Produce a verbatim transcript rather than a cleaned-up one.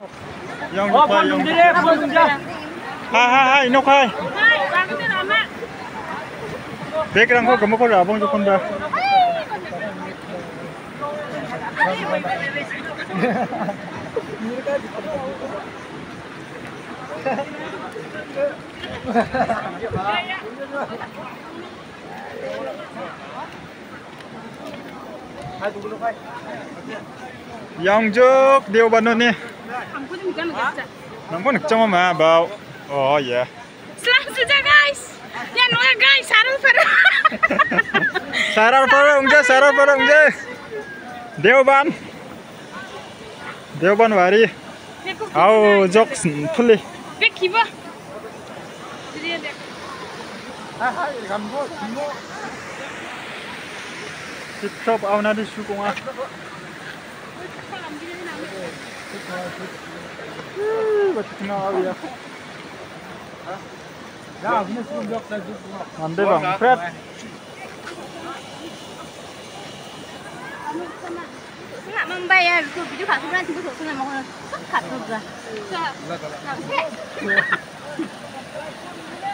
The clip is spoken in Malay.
Yang lupa yang. Hai hai hai inok hai. Background ko kamu ko abang jukun dah. Yongjuk dia banu ni. Nampak nak cuma mah bau. Oh ya. Selamat saja guys. Ya nolak guys, sarang sarang. Sarang sarang ungje, sarang sarang ungje. Deoban. Deoban wari. Au jok fully. Bek kiba. Hai hai, gambo, gambo. Tip-top awna di sukunga. Betul ya. Ya, ini sebelum jok saya juga. Mande bang, Fred. Nggak membayar tuh, video kartu nanti betul tuh mau kartu gua.